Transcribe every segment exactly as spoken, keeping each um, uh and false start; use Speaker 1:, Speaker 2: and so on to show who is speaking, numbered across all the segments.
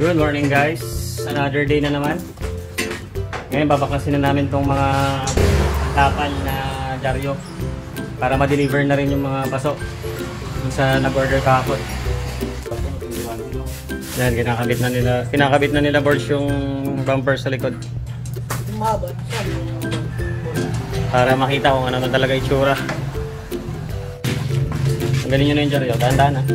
Speaker 1: Good morning guys, another day na naman. Ngayon babaklasin na namin tong mga tapal na dyaryo para ma-deliver na rin yung mga paso yung sa nag-order kahapon. Yan, kinakabit na nila, kinakabit na nila boards yung bumper sa likod para makita kung ano na talaga itsura. Tanggalin nyo na yung dyaryo, dahan-dahan na.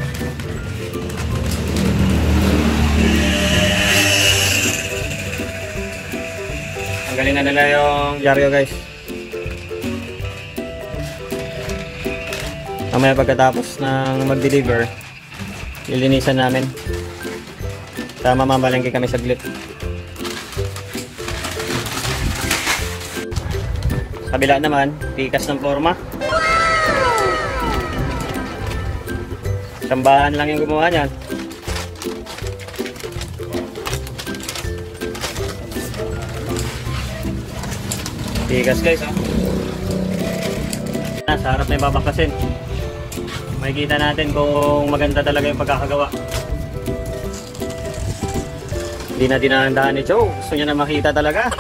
Speaker 1: Tanggalin na nila yung dyaryo guys. Mamaya pagkatapos ng mag-deliver, ilinisan namin. Tama, mamalengke kami saglit. Kabila naman, tikas ng forma. Sambahan lang yung gumawa niyan. Tigas guys, oh. Sa harap na yung babaklasin. Makikita natin kung maganda talaga yung pagkakagawa. Hindi na dinahandaan ni Joe. Gusto niya na makita talaga.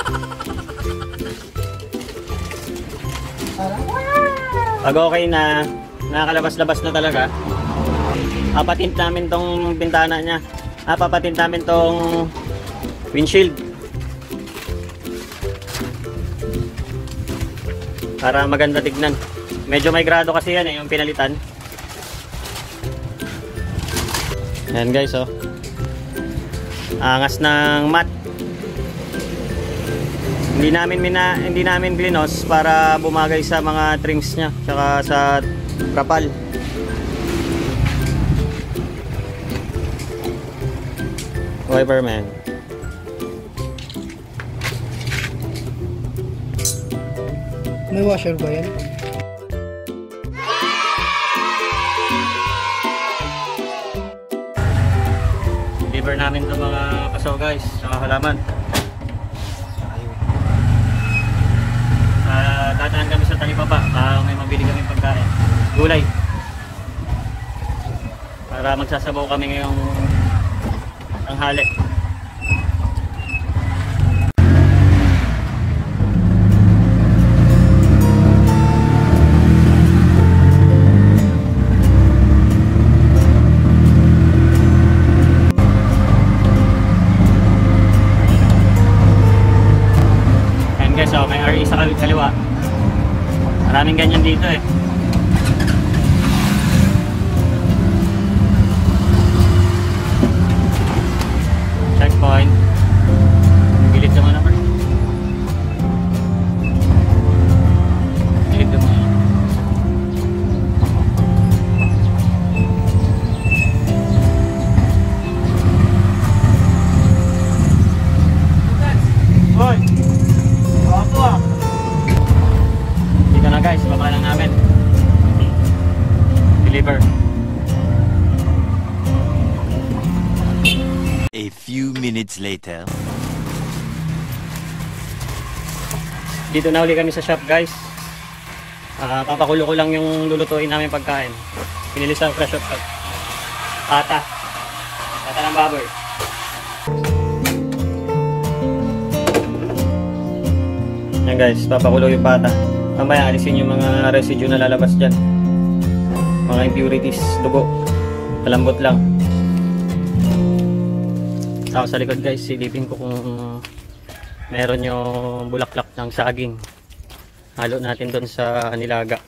Speaker 1: Pag okay na, nakakalabas-labas na talaga, papatint namin tong bintana niya. Ah, papatint namin tong windshield. Para maganda tignan. Medyo may grado kasi yan eh, yung pinalitan. Ayan guys, oh. Angas ng mat. Hindi namin mina, hindi namin glinos para bumagay sa mga trims niya, tsaka sa kapal. Wiper man.
Speaker 2: May washer ba yan?
Speaker 1: Deliver namin itong mga paso guys, sa halaman. Uh, dadaan kami sa talipapa, uh, may mabili kami pagkain. Gulay. Para magsasabaw kami ngayong tanghali. So, may R E sa kaliwa. Maraming ganyan dito eh. Checkpoint. Gilid naman naman. Gilid naman. Hoy! Dito na guys, baba lang namin. Deliver.
Speaker 3: A few minutes later.
Speaker 1: Dito na uli kami sa shop guys. Uh, papakulo ko lang yung lulutuin namin pagkain. Pinili sa fresh up. Pata. Pata ng baboy. Yan guys, papakulo yung pata. Mamaya alisin yung mga residue na lalabas dyan. Mga impurities, dugo. Malambot lang. Tapos sa likod guys, silipin ko kung meron yung bulaklak ng saging. Halo natin doon sa nilaga.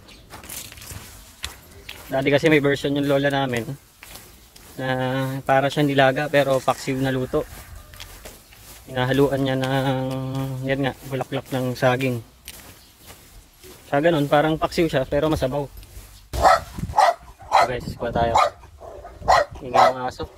Speaker 1: Dati kasi may version yung lola namin na para siyang nilaga pero paksiw na luto. Hinahaluan niya ng yan nga, bulaklak ng saging. Sa ganun, parang paksiw siya pero masabaw. So guys, kuha tayo. Ingay ng aso.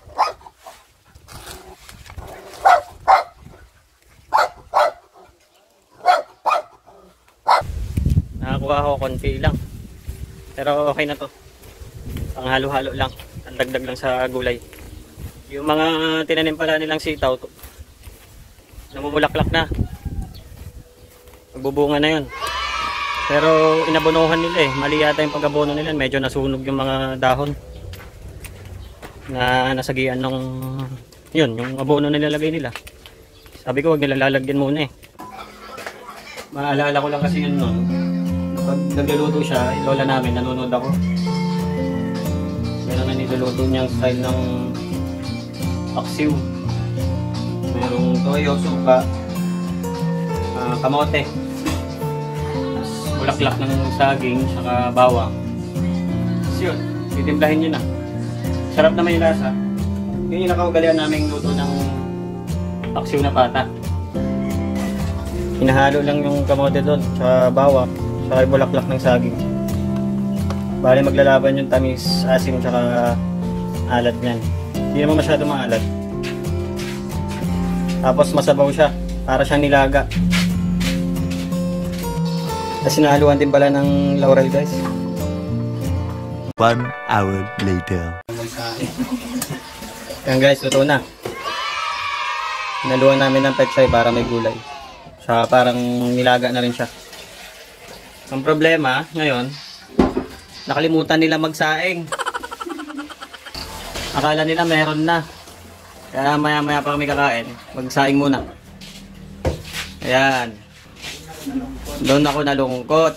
Speaker 1: Nakakuha ako konti lang. Pero okay na to. Panghalo-halo lang. Ang dagdag lang sa gulay. Yung mga tinanim pala nilang sitaw to, namumulaklak na. Magbubunga na yun. Pero inabonohan nila eh. Mali yata yung pag-abono nila. Medyo nasunog yung mga dahon na nasagian ng Yun, yung abono na nilalagay nila. Sabi ko, huwag nila lalagyan muna eh. Maalala ko lang kasi yun nun. Pag nagluluto siya, yung lola namin, nanonood ako. Meron na niluluto niyang style ng paksiw. Merong toyo, suka, uh, kamote. Tapos bulaklak ng saging, saka bawang. Tapos yun, titimplahin nyo na. Sarap naman yung lasa. Yun yung nakaugalian naming luto ng paksiw na pata. Hinahalo lang yung kamote doon, saka bawang, saka yung bulaklak ng saging. Bali maglalaban yung tamis, asim, saka alat niyan. Hindi naman masyado maalat. Tapos masabaw siya, para siyang nilaga. Tapos sinahaluan din pala ng laurel guys.
Speaker 3: One hour later.
Speaker 1: Yan guys, luto na. Hinaluan namin ng pechay para may gulay. Sa parang nilaga na rin siya. Ang problema ngayon, nakalimutan nila magsaing. Akala nila meron na. Kaya maya maya pa kami kakain, magsaing muna. Ayan. Doon ako nalungkot.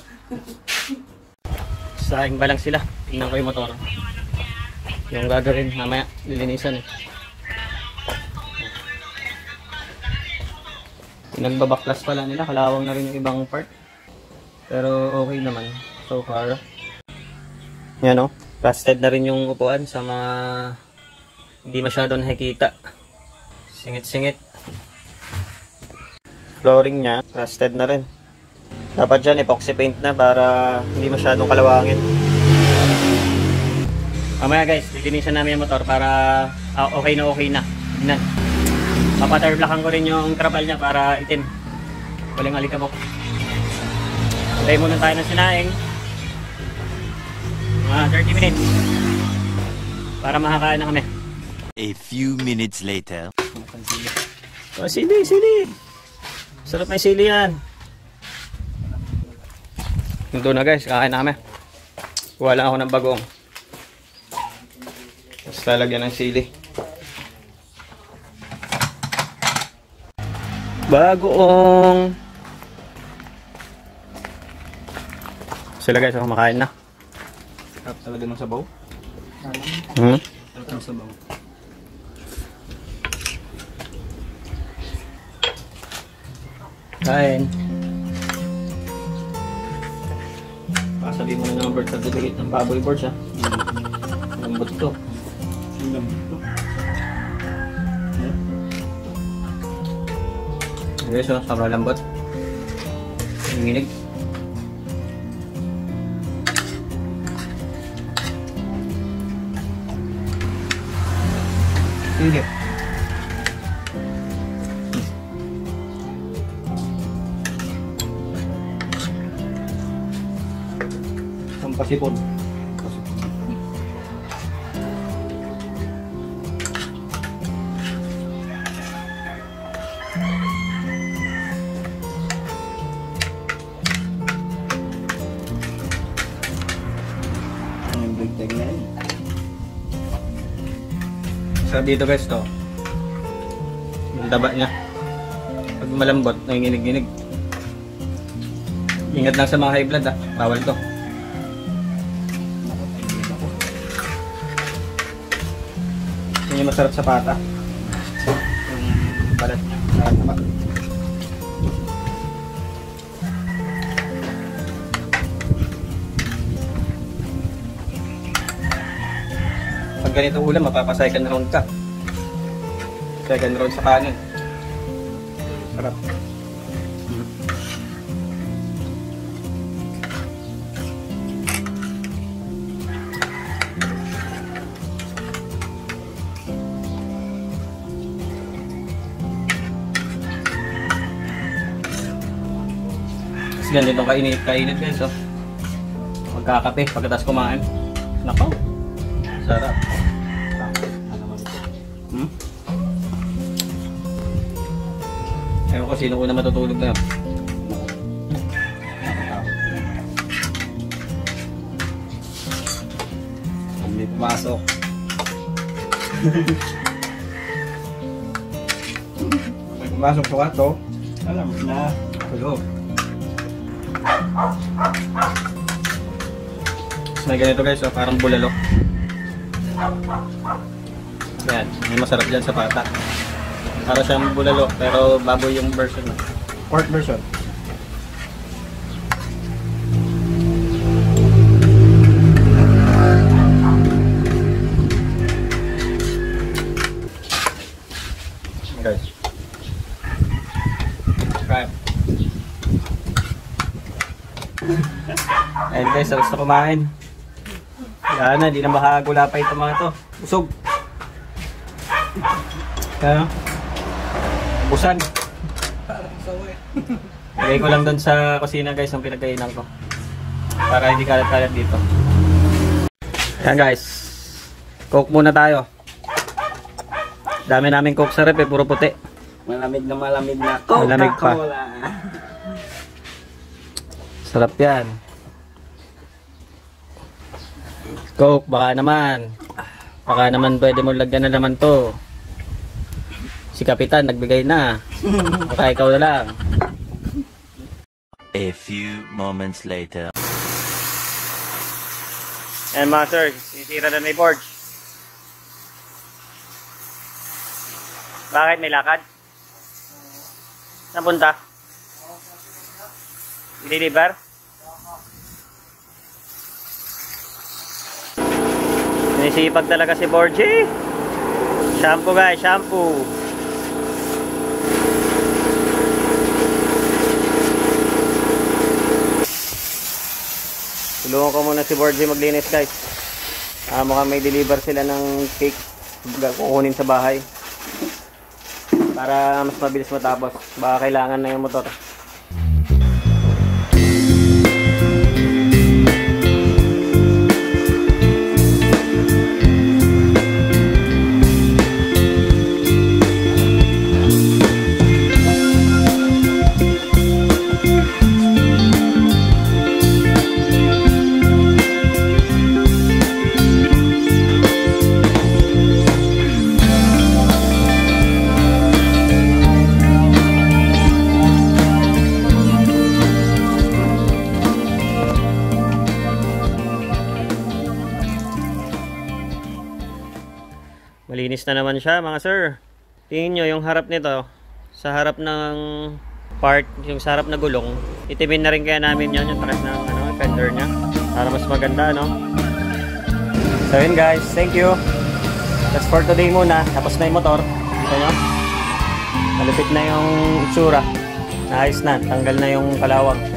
Speaker 1: Saing ba lang sila? Tingnan ko yung motor. Yung gagawin mamaya, lilinisan eh. Nagbabaklas pala nila, kalawang na rin yung ibang part. Pero okay naman so far. Yan o, rusted na rin yung upuan sa mga hindi masyado nakikita. Singit-singit. Flooring niya, rusted na rin. Dapat dyan epoxy paint na para hindi masyadong kalawangin. Mamaya guys, lilinisan namin yung motor para uh, okay na okay na. Tignan. Papaterblockan ko rin yung trapal niya para itim. Walang alikabok. Tayo muna tayo ng sinaing. Mga thirty minutes. Para makakain na kami.
Speaker 3: A few minutes later.
Speaker 1: Oh, sili, sili. Sarap na sili yan. Ito na guys, kakain na kami. Kuha lang ako ng bagong. Tapos lalagyan ng sili. Bagoong. Sila guys, ako makain na.
Speaker 2: Sarap talaga ng sabaw.
Speaker 1: Hmm?
Speaker 2: Sarap ng sabaw.
Speaker 1: Kain. Pasabi mo na ng birth certificate ng baboy boards ha. Lambot ito.
Speaker 2: Lambot ito.
Speaker 1: Okay, so sobrang lambot. Nanginig.
Speaker 2: Hindi. Ang pasipon.
Speaker 1: So dito guys to. Yung taba niya. Pag malambot, nanginginig-ginig. Ingat lang sa mga high blood ah. Bawal to. Yun yung masarap sa pata. Yung balat niya. Sa taba. Pag ganito ulam, mapapa-second round ka. Second round sa kanin. Sarap. Kasi ganito kainit, kainit guys oh. Magkakape pagkatapos kumain. Nako. Sarap. Hmm? Ewan ko sino ko na matutulog na yun.
Speaker 2: Hindi pumasok. May pumasok sa kwarto. Alam mo na. Hello. May ganito guys, oh, parang bulalok. Yan, may masarap dyan sa pata. Para siyang bulalok, pero baboy yung version. Pork version. Guys. Right. Ayun guys, gusto kumain. Yan na, di na makagulapay ito mga to. Busog. Kaya, busan. Lagay ko lang doon sa kusina guys, ang pinagkainan ko. Para hindi kalat-kalat dito. Yan guys. Coke muna tayo. Dami namin coke sa rep eh, puro puti.
Speaker 4: Malamig na malamig na Coca-Cola.
Speaker 1: Malamig pa. Sarap yan. Coke, baka naman. Baka naman pwede mo lagyan na naman to. Si Kapitan, nagbigay na. Baka ikaw na lang.
Speaker 3: A few moments later.
Speaker 1: And mga sir, sisira na may board. Bakit may lakad? Saan punta? I-deliver? Sinisipag talaga si Borgie. Shampoo guys, shampoo. Tulungan ko muna si Borgie maglinis guys. Ah, mukhang may deliver sila ng cake. Kukunin sa bahay. Para mas mabilis matapos. Baka kailangan na yung motor. Malinis na naman siya mga sir. Tingin nyo yung harap nito. Sa harap ng part, yung sa harap na gulong, itimin na rin kaya namin yun, yung takas ng ano, fender nya. Para mas maganda, no? So yun guys, thank you. That's for today muna. Tapos na yung motor. Kita nyo? Malupit na yung itsura. Naayos na. Tanggal na yung kalawang.